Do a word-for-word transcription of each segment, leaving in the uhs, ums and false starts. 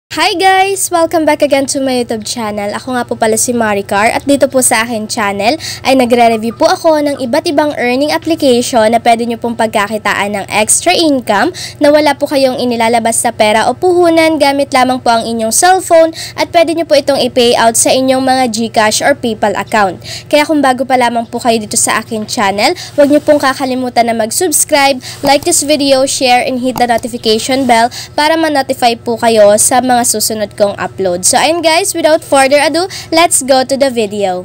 Hi guys! Welcome back again to my YouTube channel. Ako nga po pala si Maricar at dito po sa akin channel ay nagre-review po ako ng iba't ibang earning application na pwede nyo pong pagkakitaan ng extra income na wala po kayong inilalabas na pera o puhunan gamit lamang po ang inyong cellphone at pwede nyo po itong i-pay out sa inyong mga Gcash or PayPal account. Kaya kung bago pa lamang po kayo dito sa akin channel, huwag nyo pong kakalimutan na mag-subscribe, like this video, share, and hit the notification bell para ma-notify po kayo sa mga susunod kong upload. So ayun guys, without further ado, let's go to the video.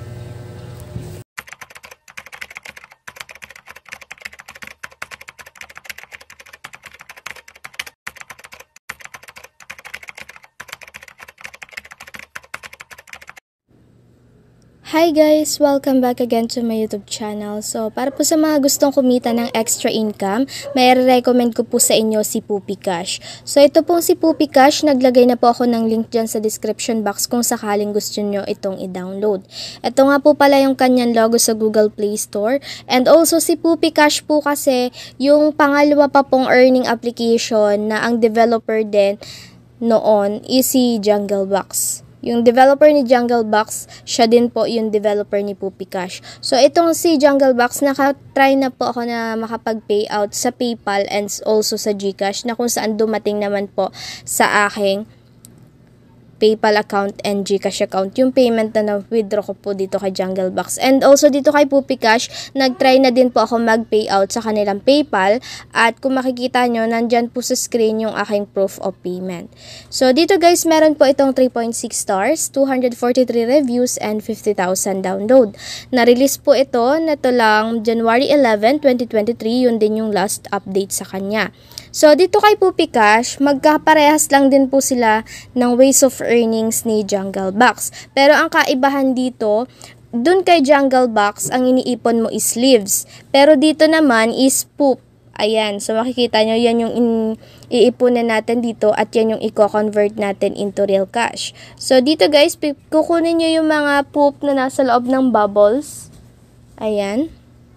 Hi guys! Welcome back again to my YouTube channel. So, para po sa mga gustong kumita ng extra income, may recommend ko po sa inyo si Poopy Cash. So, ito pong si Poopy Cash, naglagay na po ako ng link dyan sa description box kung sakaling gusto nyo itong i-download. Ito nga po pala yung kanyang logo sa Google Play Store. And also, si Poopy Cash po kasi yung pangalawa pa pong earning application na ang developer din noon is si Junglebox. Yung developer ni Junglebox, siya din po yung developer ni Poopy Cash. So, itong si Junglebox, nakatry na po ako na makapag-payout sa PayPal and also sa Gcash na kung saan dumating naman po sa aking PayPal account and Gcash account yung payment na na-withdraw ko po dito kay Junglebox. And also dito kay Poopy Cash, nag-try na din po ako mag-payout sa kanilang PayPal at kung makikita nyo, nandyan po sa screen yung aking proof of payment. So dito guys, meron po itong three point six stars, two hundred forty-three reviews, and fifty thousand download. Na-release po ito, neto lang January eleventh, twenty twenty-three, yun din yung last update sa kanya. So, dito kay Poopy Cash, magkaparehas lang din po sila ng ways of earnings ni Junglebox. Pero ang kaibahan dito, dun kay Junglebox, ang iniipon mo is leaves. Pero dito naman is poop. Ayan, so makikita nyo, yan yung iipunin natin dito at yan yung i-convert natin into real cash. So, dito guys, kukunin nyo yung mga poop na nasa loob ng bubbles. Ayan.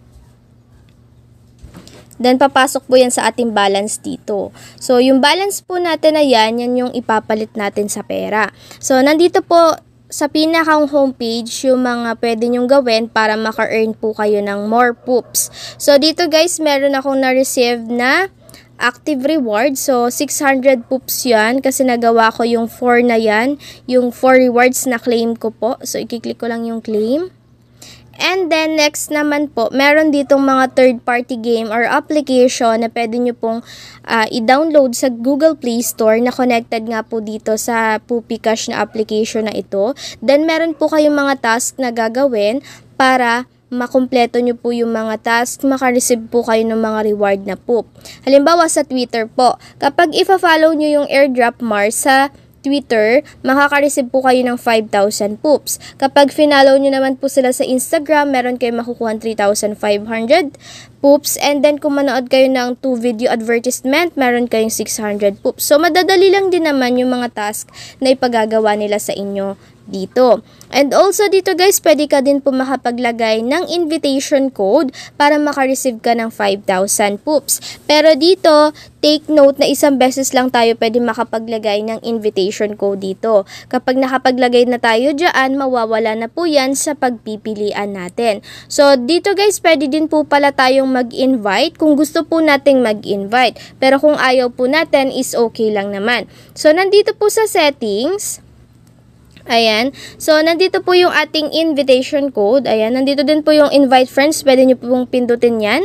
Then, papasok po yan sa ating balance dito. So, yung balance po natin na yan, yan yung ipapalit natin sa pera. So, nandito po sa pinakang homepage yung mga pwede nyong gawin para maka-earn po kayo ng more poops. So, dito guys, meron akong na-receive na active reward. So, six hundred poops yan kasi nagawa ko yung four na yan. Yung four rewards na claim ko po. So, ikiklik ko lang yung claim. And then, next naman po, meron ditong mga third-party game or application na pwede nyo pong uh, i-download sa Google Play Store na connected nga po dito sa Poopy Cash na application na ito. Then, meron po kayong mga task na gagawin para makumpleto nyo po yung mga task, makareceive po kayo ng mga reward na poop. Halimbawa, sa Twitter po, kapag ifa-follow nyo yung airdrop Mars sa Twitter, makaka-receive po kayo ng five thousand poops. Kapag finallow nyo naman po sila sa Instagram, meron kayo makukuha three thousand five hundred poops. And then, kung manood kayo ng two video advertisement, meron kayong six hundred poops. So, madadali lang din naman yung mga task na ipagagawa nila sa inyo dito. And also dito guys, pwede ka din po makapaglagay ng invitation code para makareceive ka ng five thousand poops. Pero dito, take note na isang beses lang tayo pwede makapaglagay ng invitation code dito. Kapag nakapaglagay na tayo dyan, mawawala na po yan sa pagpipilian natin. So dito guys, pwede din po pala tayong mag-invite kung gusto po nating mag-invite. Pero kung ayaw po natin is okay lang naman. So nandito po sa settings, ayan. So, nandito po yung ating invitation code. Ayan. Nandito din po yung invite friends. Pwede nyo pong pindutin yan.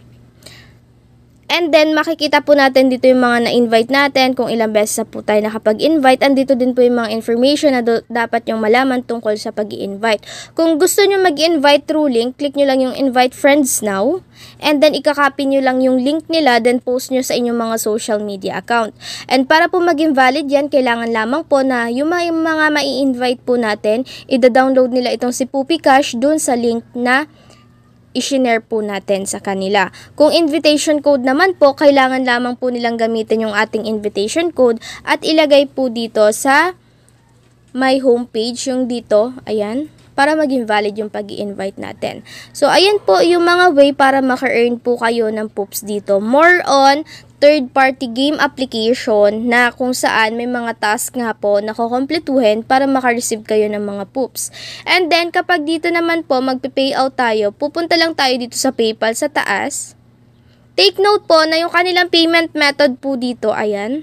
And then, makikita po natin dito yung mga na-invite natin, kung ilang beses po tayo nakapag-invite. Andito din po yung mga information na dapat yung malaman tungkol sa pag-i-invite. Kung gusto nyo mag-invite through link, click nyo lang yung invite friends now. And then, ikakopy nyo lang yung link nila, then post nyo sa inyong mga social media account. And para po maging valid yan, kailangan lamang po na yung mga, mga mai-invite po natin, ida-download nila itong si Poopy Cash dun sa link na i-share po natin sa kanila. Kung invitation code naman po, kailangan lamang po nilang gamitin yung ating invitation code at ilagay po dito sa my homepage, yung dito, ayan. para maging valid yung pag-i-invite natin. So, ayan po yung mga way para maka-earn po kayo ng Poops dito. More on third-party game application na kung saan may mga task nga po na kukumpletuhin para maka-receive kayo ng mga Poops. And then, kapag dito naman po, magpe-payout tayo, pupunta lang tayo dito sa PayPal sa taas. Take note po na yung kanilang payment method po dito, ayan.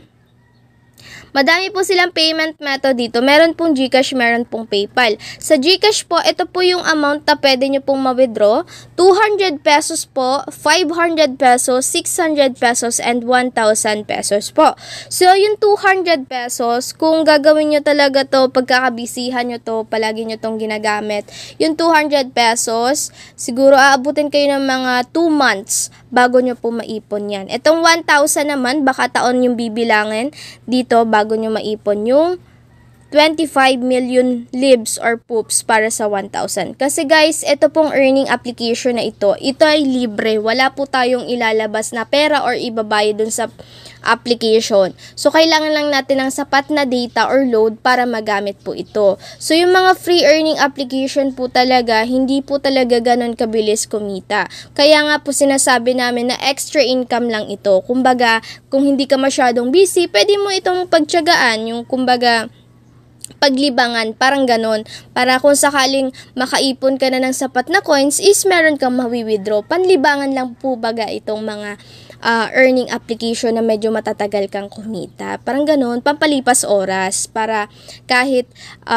Madami po silang payment method dito. Meron pong Gcash, meron pong PayPal. Sa Gcash po, ito po yung amount na pwede nyo pong ma-withdraw. two hundred pesos po, five hundred pesos, six hundred pesos, and one thousand pesos po. So, yung two hundred pesos, kung gagawin nyo talaga to, pagkakabisihan nyo to, palagi nyo tong ginagamit, yung two hundred pesos, siguro aabutin kayo ng mga two months bago nyo po maipon yan. Itong one thousand naman, baka taon yung bibilangin dito bago nyo maipon yung twenty-five million libs or Poops para sa one thousand. Kasi guys, ito pong earning application na ito, ito ay libre. Wala po tayong ilalabas na pera or ibabayad dun sa application. So, kailangan lang natin ng sapat na data or load para magamit po ito. So, yung mga free earning application po talaga, hindi po talaga ganun kabilis kumita. Kaya nga po sinasabi namin na extra income lang ito. Kumbaga, kung hindi ka masyadong busy, pwede mo itong pagtiyagaan, yung kumbaga, paglibangan, parang ganon. Para kung sakaling makaipon ka na ng sapat na coins, is meron kang mawi-withdraw. Panlibangan lang po baga itong mga uh, earning application na medyo matatagal kang kumita. Parang ganon, pampalipas oras. Para kahit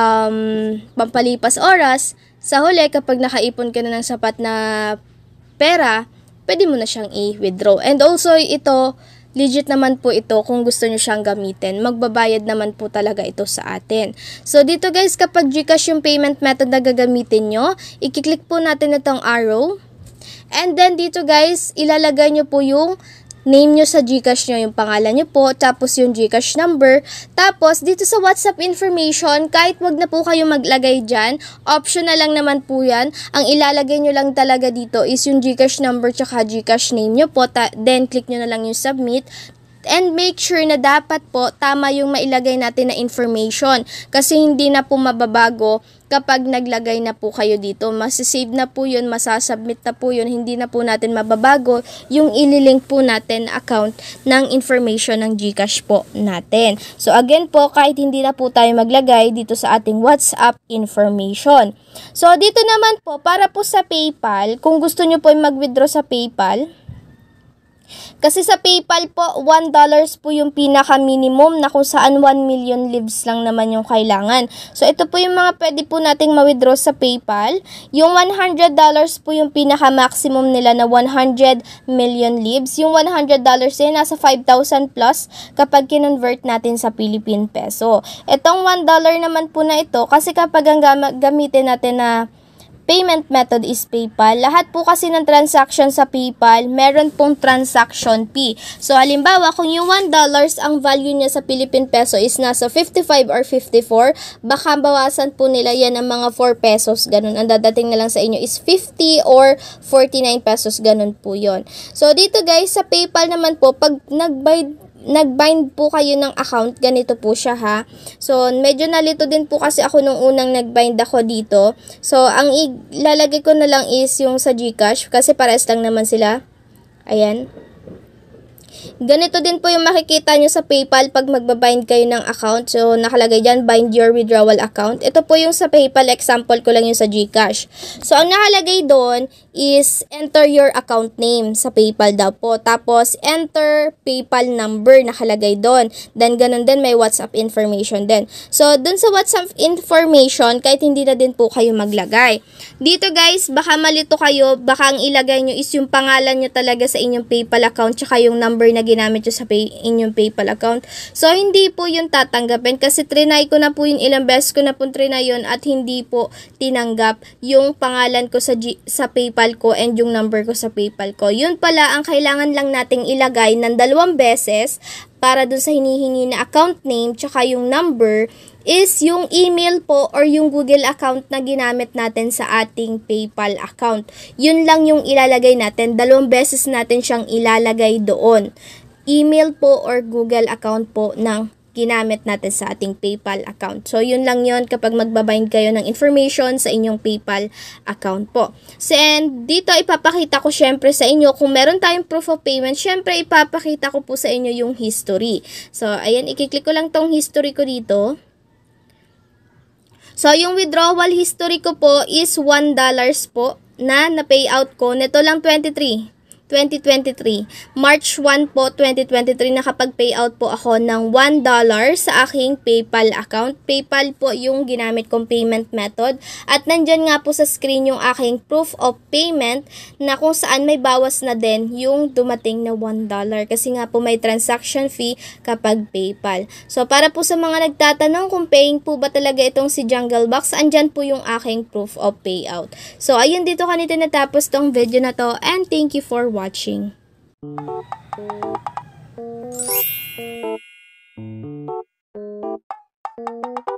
um, pampalipas oras, sa huli kapag nakaipon ka na ng sapat na pera, pwede mo na siyang i-withdraw. And also ito, legit naman po ito kung gusto nyo siyang gamitin. Magbabayad naman po talaga ito sa atin. So, dito guys, kapag Gcash yung payment method na gagamitin nyo, ikiklik po natin itong arrow. And then, dito guys, ilalagay nyo po yung name nyo sa Gcash nyo, yung pangalan nyo po, tapos yung Gcash number. Tapos, dito sa WhatsApp information, kahit wag na po kayo maglagay dyan, optional lang naman po yan. Ang ilalagay nyo lang talaga dito is yung Gcash number tsaka Gcash name nyo po. Then, click nyo na lang yung submit. And make sure na dapat po tama yung mailagay natin na information. Kasi hindi na po mababago kapag naglagay na po kayo dito. Masisave na po yun, masasubmit na po yun, hindi na po natin mababago yung ililink po natin account ng information ng Gcash po natin. So again po, kahit hindi na po tayo maglagay dito sa ating WhatsApp information. So dito naman po, para po sa PayPal, kung gusto nyo po mag-withdraw sa PayPal, kasi sa PayPal po, one dollar po yung pinaka-minimum na kung saan one million libs lang naman yung kailangan. So, ito po yung mga pwede po nating ma-withdraw sa PayPal. Yung one hundred dollars po yung pinaka-maximum nila na one hundred million libs. Yung one hundred dollars yun, nasa five thousand plus kapag kinonvert natin sa Philippine Peso. Itong one dollar naman po na ito, kasi kapag ang gam- gamitin natin na payment method is PayPal. Lahat po kasi ng transaction sa PayPal, meron pong transaction fee. So, halimbawa, kung yung one dollar ang value niya sa Philippine Peso is nasa fifty-five or fifty-four, baka bawasan po nila yan ng mga four pesos. Ganun. Ang dadating na lang sa inyo is fifty or forty-nine pesos. Ganun po yon. So, dito guys, sa PayPal naman po, pag nag-buy nag-bind po kayo ng account, ganito po siya ha. So, medyo nalito din po kasi ako nung unang nag-bind ako dito. So, ang ilalagay ko na lang is yung sa Gcash kasi pares lang naman sila. Ayan. Ganito din po yung makikita nyo sa PayPal pag magbabind kayo ng account. So, nakalagay dyan, bind your withdrawal account. Ito po yung sa PayPal, example ko lang yung sa Gcash. So, ang nakalagay doon is enter your account name sa PayPal daw po. Tapos, enter PayPal number, nakalagay doon. Then, ganun din, may WhatsApp information din. So, dun sa WhatsApp information, kahit hindi na din po kayo maglagay. Dito guys, baka malito kayo, baka ang ilagay nyo is yung pangalan nyo talaga sa inyong PayPal account, tsaka yung number na ginamit nyo sa pay, inyong PayPal account. So, hindi po yun tatanggapin kasi trinay ko na po yun, ilang beses ko na po trinay yun at hindi po tinanggap yung pangalan ko sa, G, sa PayPal ko and yung number ko sa PayPal ko. Yun pala, ang kailangan lang nating ilagay ng dalawang beses para dun sa hinihingi na account name tsaka yung number is yung email po or yung Google account na ginamit natin sa ating PayPal account. Yun lang yung ilalagay natin. Dalawang beses natin siyang ilalagay doon. Email po or Google account po ng ginamit natin sa ating PayPal account. So, yun lang yun kapag magbabind kayo ng information sa inyong PayPal account po. So, and dito ipapakita ko syempre sa inyo kung meron tayong proof of payment, syempre ipapakita ko po sa inyo yung history. So, ayan, ikiklik ko lang tong history ko dito. So, yung withdrawal history ko po is one dollar po na na-payout ko. Neto lang twenty-three. twenty twenty-three. March first po, twenty twenty-three, nakapag-payout po ako ng one dollar sa aking PayPal account. PayPal po yung ginamit kong payment method. At nandyan nga po sa screen yung aking proof of payment na kung saan may bawas na din yung dumating na one dollar. Kasi nga po may transaction fee kapag PayPal. So, para po sa mga nagtatanong kung paying po ba talaga itong si Jungle Box, andyan po yung aking proof of payout. So, ayun, dito kanito natapos tong video na to, and thank you for watching. Watching.